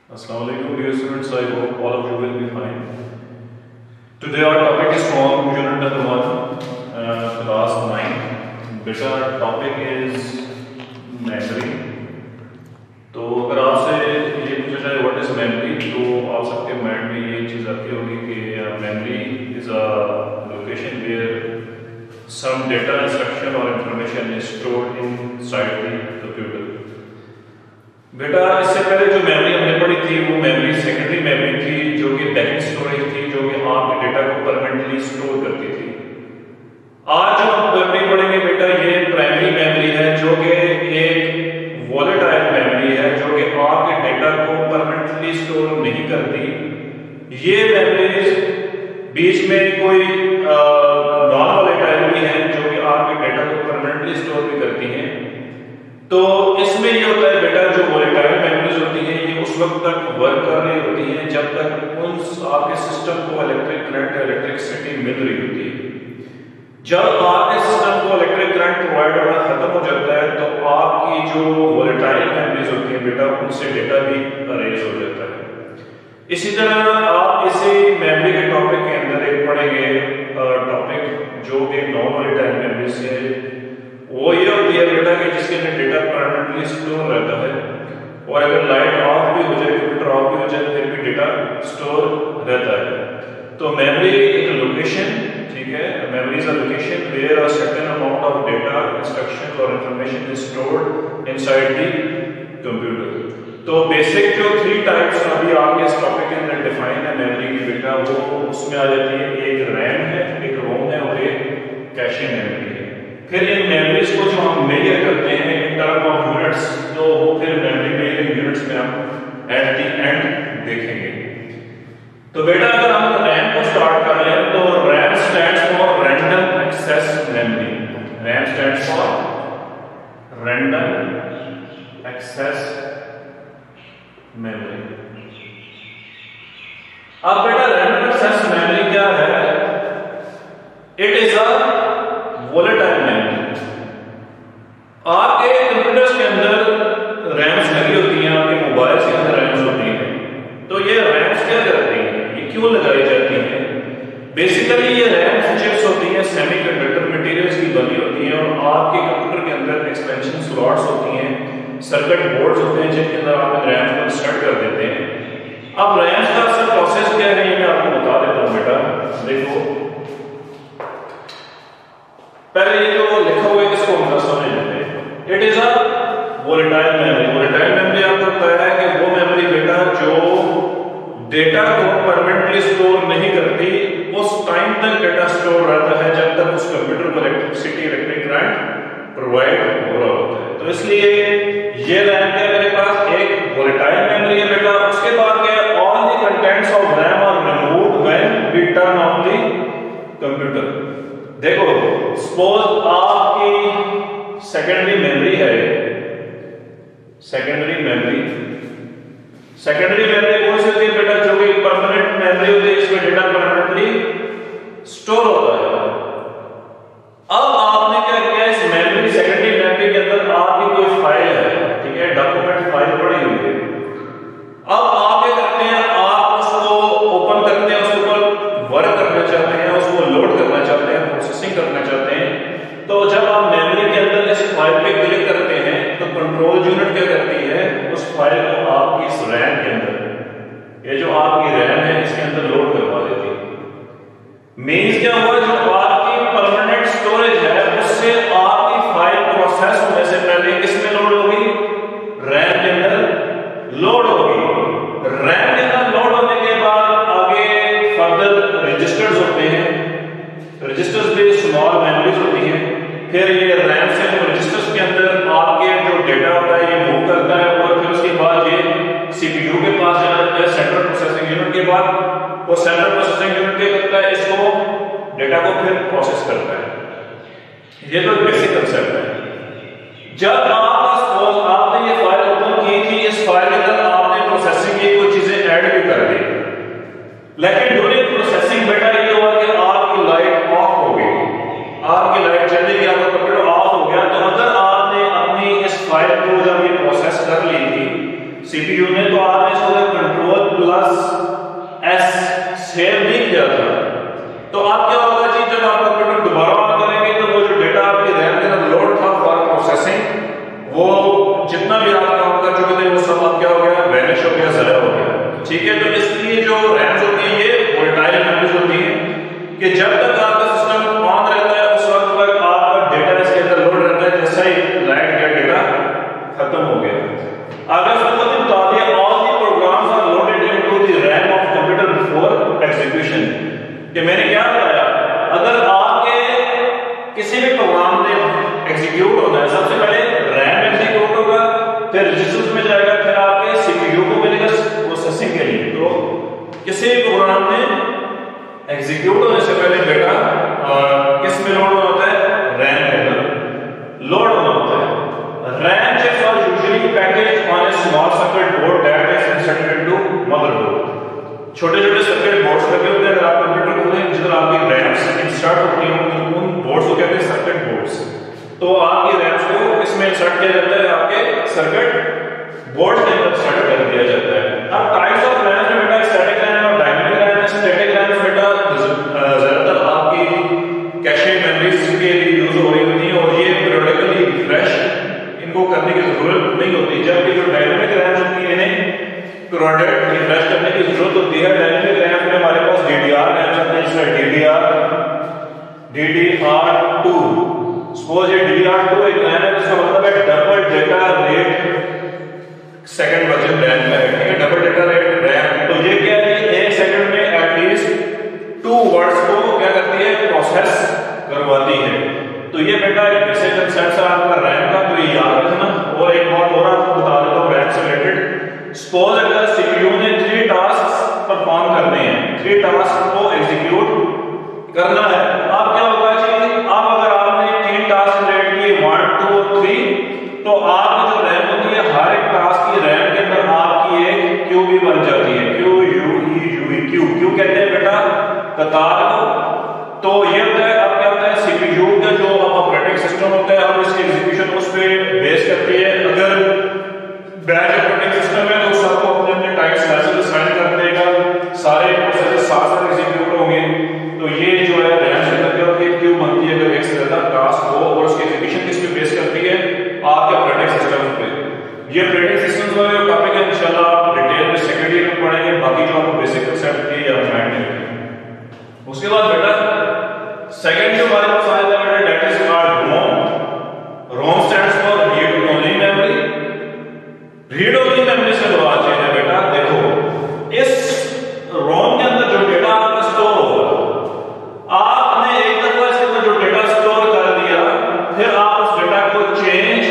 Assalamualaikum dear students, I hope all of you will be fine. Today our topic is from unit number 1, class 9. Beta our topic is memory. तो अगर आपसे ये पूछा जाए what is memory, तो आप सबके माइंड में ये चीज़ आती होगी कि memory is a location where some data instruction और information is stored inside the computer. बेटा इससे पहले जो मेमोरी हमने पढ़ी थी वो मेमोरी सेकेंडरी मेमोरी थी, जो कि बैकएंड स्टोरेज थी, जो कि आपके डेटा को परमानेंटली स्टोर करती थी। आज जो हम मेमोरी पढ़ेंगे बेटा ये प्राइमरी मेमोरी है, जो कि एक वॉलेटाइल मेमोरी है, जो कि आपके डेटा को परमानेंटली स्टोर नहीं करती। ये मेमोरीज बीच में कोई नॉन वॉलेटाइल भी है, जो कि आपके डेटा को परमानेंटली स्टोर भी करती हैं। तो इसमें ये होता है बेटा, जो वॉलेटाइल मेमोरीज होती हैं ये उस वक्त तक वर्क कर रही होती हैं जब तक उन आपके सिस्टम को इलेक्ट्रिक करंट इलेक्ट्रिसिटी मिल रही होती है। जब आपके सिस्टम को इलेक्ट्रिक करंट प्रोवाइड होना खत्म हो जाता है तो आपकी जो वॉलेटाइल मेमोरीज होती हैं बेटा उनसे डेटा भी अरेज हो जाता है। इसी तरह आप इसी मेमोरी के टॉपिक के अंदर एक पढ़ेंगे टॉपिक जो कि नॉन वॉलेटाइल मेमोरी से वो ये होती है बेटा कि जिसके अंदर डेटा परमानेंटली स्टोर रहता है, और अगर लाइट ऑफ भी हो जाए, कंप्यूटर ऑफ भी हो जाए, फिर भी डेटा स्टोर रहता है। तो मेमोरी एक लोकेशन, ठीक है, memory is a location where a certain amount of data instruction और information is stored inside the computer. तो बेसिक जो 3 टाइप्स अभी आपके इस टॉपिक के अंदर डिफाइन है मेमोरी की बेटा, वो उसमें आ जाती है, एक रैम है, एक रोम है और एक कैशे मेमोरी है। फिर इन मेमोरीज को जो हम मेजर करते हैं इन टर्म ऑफ यूनिट्स, तो वो फिर मेमोरी मेजरिंग यूनिट्स में हम एट द एंड देखेंगे। तो बेटा अगर हम रैम को स्टार्ट कर लें तो RAM stands for random access memory. RAM stands for random access memory. अब बेटा रैंडम एक्सेस मेमोरी क्या है? It is a volatile memory. आपके कंप्यूटर्स के अंदर रैम्स लगी होती हैं, आपके मोबाइल के अंदर रैम्स होती हैं। तो ये रैम्स क्या करती हैं, ये क्यों लगाई जाती हैं? बेसिकली ये रैम्स चिप्स होती हैं, सेमीकंडक्टर मटेरियल्स की बनी होती हैं, और आपके कंप्यूटर के अंदर एक्सपेंशन स्लॉट्स होती हैं, सर्किट बोर्ड्स होते हैं जिनके अंदर आप रैम्स को इंसर्ट कर देते हैं। अब रैम्स का असल प्रोसेस क्या है ये मैं आपको बता देता हूं बेटा। देखो पहले ये जो लिखा हुआ है इसको हम समझ लेते हैं। It is a volatile memory. Volatile memory आपको पता है कि वो मेमोरी बेटा जो डेटा को परमानेंटली स्टोर नहीं करती, उस टाइम तक डेटा स्टोर रहता है जब तक उस कंप्यूटर को इलेक्ट्रिसिटी इलेक्ट्रिक करंट प्रोवाइड हो रहा होता है। तो इसलिए ये रैम क्या मेरे पास एक वॉलेटाइल मेमोरी है बेटा। उसके बाद क्या, all the contents of RAM are removed when we turn off the computer. देखो सपोज आपकी सेकेंडरी मेमोरी है, सेकेंडरी मेमोरी कौन सी होती है बेटा? जो कि परमानेंट मेमोरी होती है, इसमें डेटा परमानेंटली स्टोर होता है। अब आपने क्या किया, इस मेमोरी सेकेंडरी मेमोरी के अंदर आपकी कोई फाइल है, ठीक है, डॉक्यूमेंट फाइल पड़ी हुई है। अब आप क्या करते हैं, आप उसको ओपन करते हैं, उसके ऊपर वर्क करना चाहते हैं, उसको लोड करना चाहते हैं, प्रोसेसिंग करना चाहते हैं। तो जब आप मेमोरी के अंदर इस फाइल पे क्लिक करते हैं तो कंट्रोल यूनिट क्या करती है, उस फाइल को आपकी इस रैम के अंदर, ये जो आपकी रैम है इसके अंदर लोड करवा देती है। मींस क्या हुआ, जो आपकी परमानेंट स्टोरेज है उससे आपकी फाइल प्रोसेस होने से पहले किसमें लोड होगी? रैम के अंदर लोड होगी। रैम के अंदर लोड होने के बाद आगे फर्दर रजिस्टर्स होते हैं, रजिस्टर्स भी स्मॉल मेमोरीज होती हैं। फिर ये रैम से रजिस्टर्स के अंदर आपके जो डेटा होता है ये मूव करता है, और फिर उसके बाद ये सीपीयू के पास जाता है, सेंट्रल प्रोसेसिंग यूनिट के बाद वो सेंट्रल प्रोसेसिंग यूनिट क्या करता है, इसको डेटा को फिर प्रोसेस करता है। ये तो बेसिक कंसेप्ट है। जब आपने ये फाइल ओपन की थी, इस फाइल के अंदर आपने प्रोसेसिंग की कुछ चीजें ऐड भी कर दी, लेकिन ड्यूरिंग प्रोसेसिंग बेटा ये हुआ कि आपकी लाइट ऑफ हो गई, आपकी लाइट चली गई, आपका कंप्यूटर ऑफ हो गया। तो अगर आपने अपनी इस फाइल को जब ये प्रोसेस कर ली थी सीपीयू ने, तो आपने इसको 2+S सेव नहीं किया था, तो आप क्या होगा जी, जब आप कंप्यूटर दोबारा ऑन करेंगे तो वो जो डेटा आपकी रैम के अंदर लोड था फॉर प्रोसेसिंग, वो जितना भी आप काम कर चुके थे वो सब आप क्या हो गया, वैनिश हो गया, ज़ाया हो गया। ठीक है, तो इसलिए जो रैम्स होती है ये वोलेटाइल मेमोरीज होती है कि जब तक आपका सिस्टम ऑन रहता है उस वक्त तक आपका डेटा इसके अंदर लोड रहता है, जैसा ही लाइट गया डेटा खत्म हो गया। अगर suppose all the programs are loaded into the RAM of computer before execution, कि मैंने क्या बताया, अगर आपके किसी भी प्रोग्राम ने एग्जीक्यूट होना है, सबसे पहले रैम एग्जीक्यूट होगा, फिर रजिस्टर्स में जाएगा, फिर आपके सीपीयू को मिलेगा प्रोसेसिंग के लिए। तो किसी भी प्रोग्राम ने एग्जीक्यूट होने से पहले बेटा किस में लोड होता है, रैम के अंदर लोड होता है। RAM chips are usually packaged on a small circuit board that is inserted into motherboard. छोटे-छोटे सर्किट बोर्ड्स लगे होते हैं, अगर आप कंप्यूटर खोलें जिधर आपकी रैम्स इंसर्ट होती हैं उन बोर्ड्स को कहते हैं सर्किट बोर्ड्स। तो आपकी रैम्स को इसमें इंसर्ट किया जाता है, आपके सर्किट बोर्ड के अंदर इंसर्ट कर दिया जाता है। अब टाइप्स ऑफ रैम्स में बेटा स्टैटिक रैम और डायनेमिक रैम है। स्टैटिक रैम्स बेटा ज्यादातर आपकी कैशे मेमोरीज के लिए यूज हो रही होती है और ये पीरियडिकली रिफ्रेश इनको करने की जरूरत नहीं होती, जबकि जो डायनेमिक रैम्स होती है इन्हें पीरियडिक रिफ्रेश करने की जरूरत होती है। डायनेमिक रैम में हमारे पास DDR रैम्स आते हैं, जिसमें DDR2। सपोज ये DDR2 एक रैम है, इसका मतलब है double data rate second version RAM का है। ठीक है, डबल डेटा रेट रैम, तो ये क्या है, एक सेकंड में एटलीस्ट 2 वर्ड्स को क्या करती है, प्रोसेस करवाती है। तो ये बेटा एक बेसिक कंसेप्ट है आपका रैम का, तो ये याद रखना। और एक बात और आपको बता देता हूं रैम से रिलेटेड। सपोज अगर सीपीयू ने 3 टास्क परफॉर्म करने हैं, 3 टास्क को एग्जीक्यूट करना है, आप क्या होगा जी, आप अगर आपने 3 टास्क क्रिएट किए 1 2 और 3, तो आपकी जो रैम होती है हर एक टास्क की रैम के अंदर आपकी एक क्यू भी बन जाती है, क्यू कहते हैं बेटा कतार को। तो ये होता है, अब क्या होता है, सीपीयू का जो ऑपरेटिंग सिस्टम होता है और इसकी एग्जीक्यूशन उस पे बेस करती है। अगर बैच ऑपरेटिंग सिस्टम है तो सबको अपने अपने टाइम स्लाइसेस असाइन कर देगा, सारे प्रोसेस साथ साथ एग्जीक्यूट होंगे। तो ये जो है रैम से करके होती है, क्यू बनती है अगर एक से ज्यादा टास्क हो, और उसकी एग्जीक्यूशन किस पे बेस करती है, आपके ऑपरेटिंग सिस्टम पे। ये ऑपरेटिंग सिस्टम वाला टॉपिक है, इंशाल्लाह आप डिटेल में सेकंड ईयर में पढ़ेंगे, बाकी जो आपको बेसिक कांसेप्ट थी या माइंड में। उसके बाद बेटा सेकंड जो हमारे पास आया था बेटा, that is called ROM. ROM stands for read only memory. Read only memory से बात है बेटा, देखो इस रोम के अंदर जो डेटा आपका स्टोर होगा, आपने एक दफा इसके अंदर जो डेटा स्टोर कर दिया, फिर आप उस डेटा को चेंज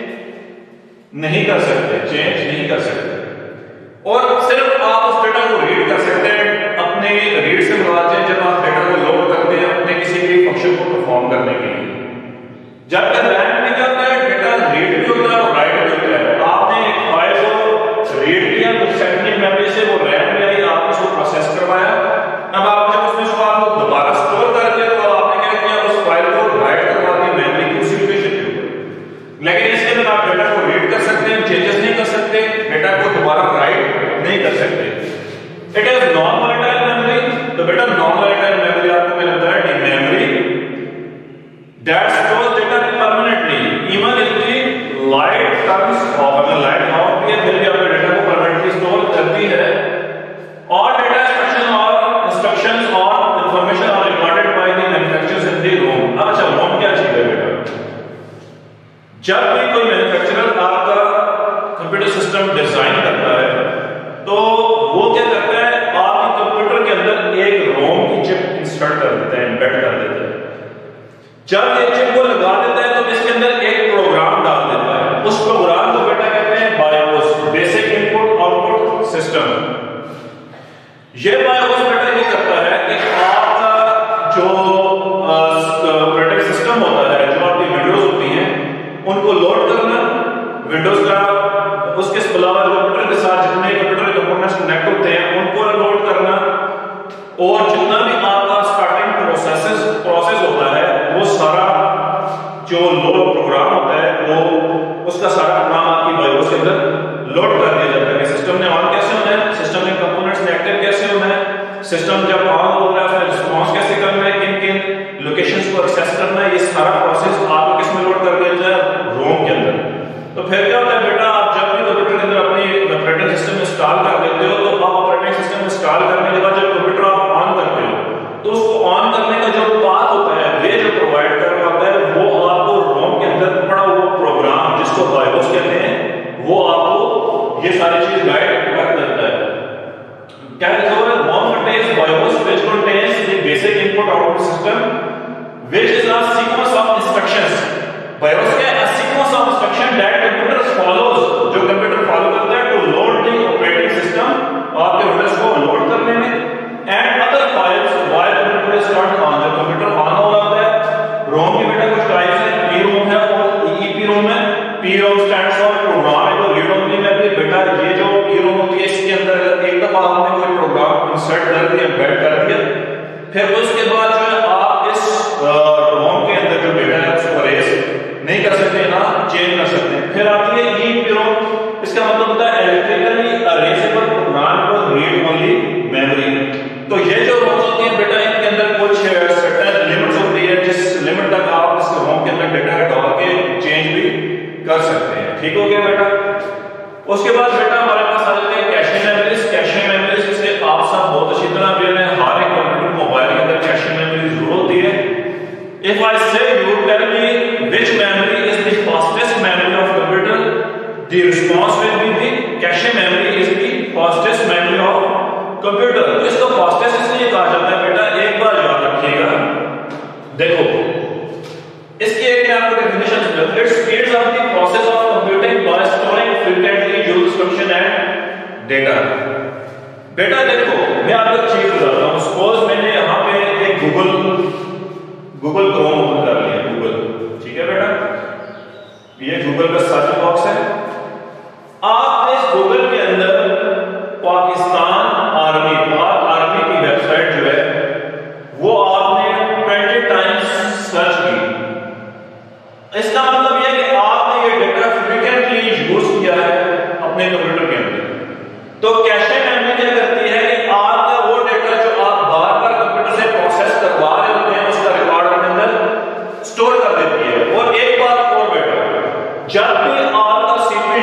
नहीं कर सकते, और सिर्फ आप उस डेटा को रीड कर सकते हैं। अपने रीड से मुराद है जब आप डेटा को लोड करते हैं अपने किसी भी फंक्शन को परफॉर्म करने के लिए। जब तक रैम में क्या होता है, डेटा रीड भी होता है और राइट भी होता है। आपने एक फाइल को रीड किया तो सेकेंडरी मेमोरी से वो रैम में आई, आपने उसको प्रोसेस करवाया। अब आप जब उसमें उसको आप दोबारा स्टोर कर दिया तो आपने क्या किया, उस फाइल को राइट करवा दी मेमोरी की उसी लोकेशन पे। लेकिन इसके अंदर आप डेटा को रीड कर सकते हैं, चेंजेस नहीं कर सकते, डेटा को दोबारा राइट नहीं कर सकते। It is non volatile memory. तो बेटा नॉन वोलेटाइल मेमोरी आपको मैं लगता है memory that stores data permanently even if the light turns off. अगर लाइट ऑफ भी है फिर भी आपका डेटा को परमानेंटली स्टोर करती है। और डेटा इंस्ट्रक्शंस और information are recorded by the manufacturers in the ROM. अब अच्छा रोम क्या चीज है बेटा, जब भी कोई मैन्युफैक्चरर आपका कंप्यूटर सिस्टम डिजाइन करता है तो वो क्या करता है, आपके कंप्यूटर के अंदर एक रोम की चिप इंस्टॉल कर देता है, एम्बेड कर देता है। जब ये चिप को लगा देता है तो इसके अंदर एक प्रोग्राम डाल देता है। उस प्रोग्राम को बेटा कहते हैं BIOS, basic input output system. ये बायोस बेटा ये करता है कि आपका जो ऑपरेटिंग सिस्टम होता है, जो आपकी विंडोज होती हैं उनको लोड करना, विंडोज का उसके अलावा कंप्यूटर के साथ जितने कंप्यूटर कंपोनेंट्स कनेक्ट होते हैं उनको लोड करना, और जितना भी आपका स्टार्टिंग प्रोसेस होता है वो सारा जो लोड प्रोग्राम होता है वो उसका सारा प्रोग्राम आपकी बायोस के अंदर लोड कर दिया जाता है। सिस्टम ने ऑन कैसे होना है, सिस्टम में कंपोनेंट्स सिस्टम जब ऑन हो रहा है उसमें रिस्पांस कैसे करना है, किन किन लोकेशंस को एक्सेस करना है, ये सारा प्रोसेस आपको किस में लोड कर दिया जाए, रोम के अंदर। तो फिर क्या होता है बेटा, आप जब भी कंप्यूटर के अंदर अपनी ऑपरेटिंग सिस्टम इंस्टॉल कर लेते हो, तो आप ऑपरेटिंग सिस्टम इंस्टॉल करने के बाद जब कंप्यूटर आप ऑन करते हो तो उसको ऑन करने का जो पाथ होता है, वे जो प्रोवाइड कर रहा होता है, वो आपको रोम के अंदर पड़ा हुआ प्रोग्राम जिसको बायोस कहते हैं, वो आपको ये सारी चीज गाइड कर देता है। क्या लिखा हुआ है, ROM contains BIOS which contains the basic input output system which is a sequence of instructions। BIOS क्या है, a sequence of instruction that computer follows, जो कंप्यूटर फॉलो करता है to load the operating system, आपके Windows को load करने में, and other files while computer is turned on, जब कंप्यूटर ऑन हो रहा होता है। ROM की बेटा कुछ टाइप्स हैं, PROM है और EEPROM है। PROM stands for प्रोग्राम और रीड ओनली में भी बेटा ये जो PROM होती है, इसके अंदर एक दफा आपने कोई प्रोग्राम इंसर्ट कर दिया, एम्बेड कर दिया, फिर उसके बाद जो है आप इस ROM के अंदर जो डेटा है उसको अरेज नहीं कर सकते, ना चेंज कर सकते। फिर आती है EEPROM, इसका मतलब होता है electrically erasable programmable read only memory. तो ये जो ROMs होती है बेटा, इनके अंदर कुछ सर्टेन लिमिट्स होती है, जिस लिमिट तक आप इस ROM के अंदर डेटा डाल के चेंज भी कर सकते हैं। ठीक हो गया बेटा। उसके बाद बेटा हमारे पास आ जाते हैं कैशे मेमोरीज। कैशे मेमोरीज से आप सब बहुत अच्छी तरह अवेयर हैं, हर एक कंप्यूटर मोबाइल के अंदर कैशे मेमोरी जरूर होती है। If I say you tell me which memory is the fastest memory of computer, the response will be the cache memory is the fastest memory of computer. तो इसको fastest इसलिए कहा जाता है बेटा, एक बार याद रखिएगा, देखो इसकी एक मैं आपको डेफिनेशन दूंगा, it speeds up the process of computing by storing frequently used instruction and data. बेटा देखो मैं आपको एक चीज बताता हूं, सपोज मैंने यहां पे एक गूगल क्रोम ओपन कर लिया, गूगल, ठीक है बेटा, ये गूगल का सर्च बॉक्स है। आप इस गूगल के अंदर पाकिस्तान आर्मी, पाक आर्मी की वेबसाइट जो है वो आपने 20 टाइम्स सर्च की। इसका मतलब यह है कि आपने ये डेटा फ्रीक्वेंटली यूज किया है अपने कंप्यूटर के अंदर। तो कैशे मेमोरी क्या करती है कि आपका वो डेटा जो आप बार बार कंप्यूटर से प्रोसेस करवा रहे होते हैं, उसका रिकॉर्ड अपने अंदर स्टोर कर देती है। और एक बात और बेटा, जब भी आपका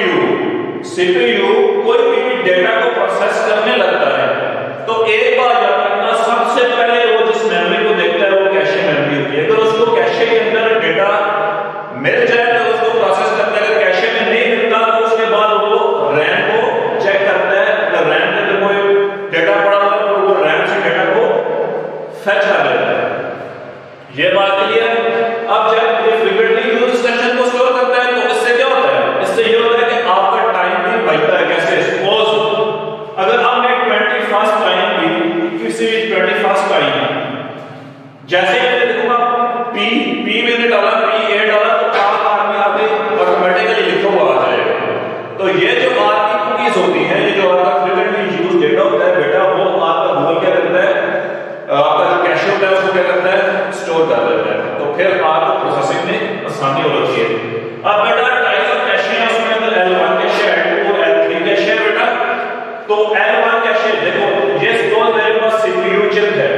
सीपीयू कोई भी डेटा को प्रोसेस करने लगता है, तो एक बार याद रखना, सबसे पहले वो जिस मेमोरी को देखता है वो कैशे मेमोरी होती है। अगर उसको कैशे के अंदर डेटा मिल जाए तो उसको प्रोसेस करता है, अगर कैशे में नहीं मिलता तो उसके बाद वो रैम को चेक करता है, अगर रैम के अंदर कोई डेटा पड़ा हुआ है तो वो रैम से डेटा को फेच कर लेता है। ये बात क्लियर। अब जब ये फ्रीक्वेंटली यूज्ड इंस्ट्रक्शन को स्टोर करता है तो इससे क्या होता है, इससे ये होता है कि आपका टाइम भी बचता है। कैसे, सपोज अगर हमने 21st टाइम भी किसी 21st टाइम जैसे मैंने देखूंगा पी मैंने डाला, P8 डाला, तो पाक आर्मी आगे ऑटोमेटिकली लिखा हुआ आ जाएगा। तो ये जो आपकी कुकीज होती हैं, ये जो आपका फ्रीक्वेंटली यूज्ड डेटा होता है बेटा, वो आपका गूगल क्या करता है, आपका जो कैशे होता है उसको क्या करता है, स्टोर कर देता है। तो फिर आपको प्रोसेसिंग में आसानी हो जाती है। अब बेटा टाइप्स ऑफ कैशे है, उसमें अंदर L1 कैशे, L2 और L3 कैशे है बेटा। तो L1 कैशे देखो, ये सपोज मेरे पास सीपीयू चिप है,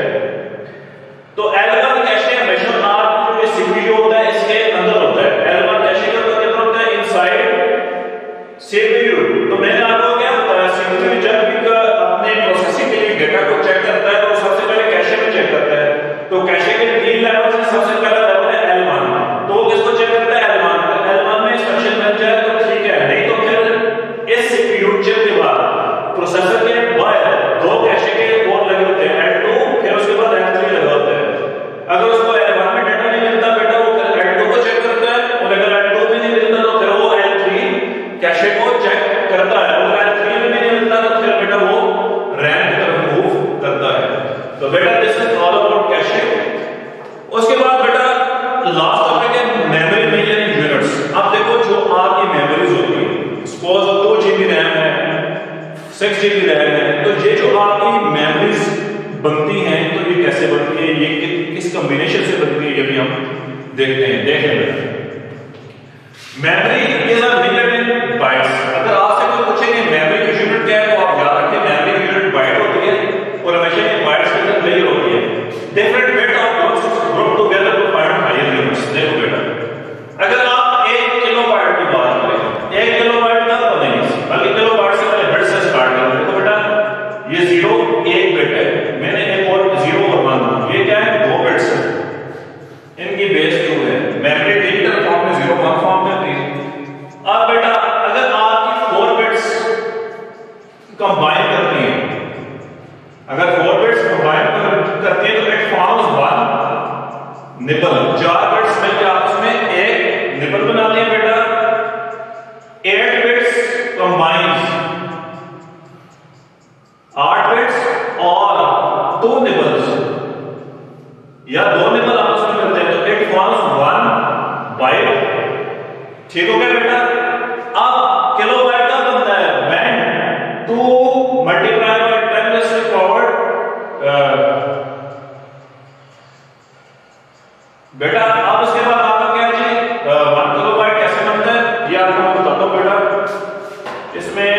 तो L1 कैशे हमेशा आपको जो सीपीयू होता है इसके अंदर होता है। L1 कैशे का मतलब होता है इनसाइड सीपीयू। तो मैंने आपको क्या बताया, सीपीयू जब भी अपने प्रोसेसिंग के लिए डेटा को चेक करता है तो सबसे पहले कैशे में चेक करता है। तो कैशे के 3 लेवल से सबसे पहला लेवल है L1, तो किसको चेक करता है, L1। L1 में इंस्ट्रक्शन मिल जाए तो ठीक है, नहीं तो फिर इस सीपीयू चिप के बाद प्रोसेसर के बाहर 2 कैशे के और लगे होते हैं, L2, फिर उसके बाद L3 लगा होता है। अगर उसको L1 में डेटा नहीं मिलता बेटा, वो फिर L2 को चेक करता है, और अगर L2 में नहीं मिलता तो फिर वो L3 कैशे को चेक करता है, और L3 में नहीं मिलता तो फिर बेटा वो रैम की तरफ मूव करता है। तो बेटा this is all about cache. उसके बाद बेटा लास्ट टॉपिक है मेमोरी मेजरिंग यूनिट्स। अब देखो जो आपकी मेमोरीज होती है, सपोज 2 GB रैम है, 6 GB रैम है, तो ये जो आपकी मेमोरीज बनती हैं तो ये कैसे बनती है, ये किस कॉम्बिनेशन से बनती है, ये भी हम देखते हैं। देखें memory is a unit in bytes. अगर आपसे कोई पूछे कि मेमोरी की यूनिट क्या है तो आप याद रखें मेमोरी की यूनिट बाइट होती है, और हमेशा ये बाइट्स कंबाइन करती हैं, अगर 4 बिट्स कंबाइन करती हैं तो इट फॉर्म्स 1 निबल। 4 बिट्स मिलकर आपस में एक निबल बनाती हैं बेटा। 8 बिट्स कंबाइंस 8 बिट्स और 2 निबल्स या 2 निबल आपस में मिलते हैं तो इट फॉर्म्स 1 बाइट। ठीक हो गया बेटा। अब किलोबाइट का बनता है when 2 multiply by 10 raise to power बेटा। अब उसके बाद आपका क्या है जी 1 किलोबाइट कैसे बनता है ये आपको मैं बताता हूं बेटा। इसमें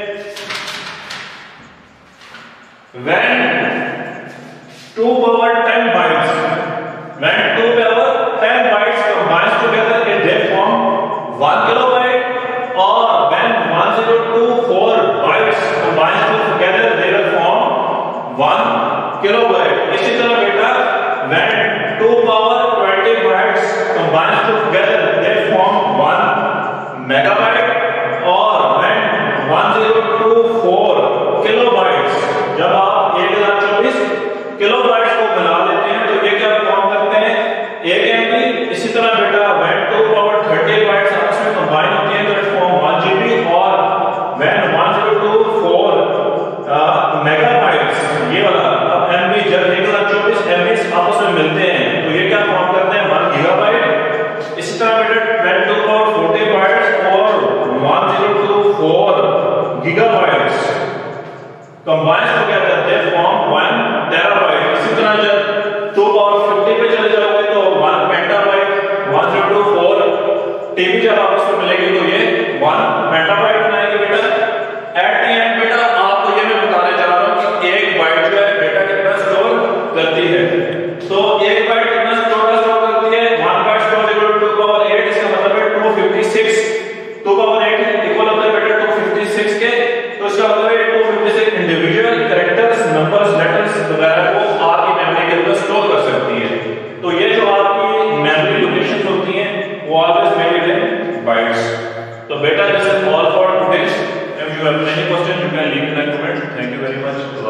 when 2 power 10 bytes when 2 power 10 bytes combines together they form 1 kilobyte, or when 1024 bytes combines together they will form 1 kilobyte। इसी तरह बेटा when 2 power 20 bytes combines together they form 1 megabyte, और when 1024 kilobytes जब आप 1024 किलोबाइट्स को बना लेते हैं तो ये क्या फॉर्म करते हैं 1 MB। इसी तरह बेटा when 2 power 30 बाइट्स आपस में कंबाइन होती हैं तो इट फॉर्म 1 GB, और when 1024 मेगाबाइट्स ये वाला अब MB जब 1024 MB आपस में मिलते हैं तो ये क्या फॉर्म करते हैं 1 गीगाबाइट। इसी तरह बेटा when 2 power 40 बाइट्स और 1024 gigabytes combine together they form 1 terabyte. इसी तरह जब 2 पावर 50 पे चले जाओगे तो 1 पेंटाबाइट। 1024 टीबी जब आपस में मिलेगी तो ये 1 पेंटाबाइट बनाएगी बेटा। एट द एंड बेटा आपको ये मैं बताने जा रहा हूं कि 1 बाइट जो है बेटा कितना स्टोर करती है। तो 1 बाइट कितना स्टोर करती है 1 byte store equal to 2 power 8। इसका मतलब है 256 2 पावर 8 इक्वल होता है बेटा 256 के। तो इसका मतलब है 256 इंडिविजुअल कैरेक्टर्स नंबर्स लेटर्स वगैरह को आपकी मेमोरी के अंदर स्टोर कर सकती है। तो ये जो आपकी मेमोरी लोकेशंस होती हैं वो ऑलवेज मेजर्ड इन बाइट्स। तो बेटा this is all for today. If you have any question you can leave in the comment. Thank you very much.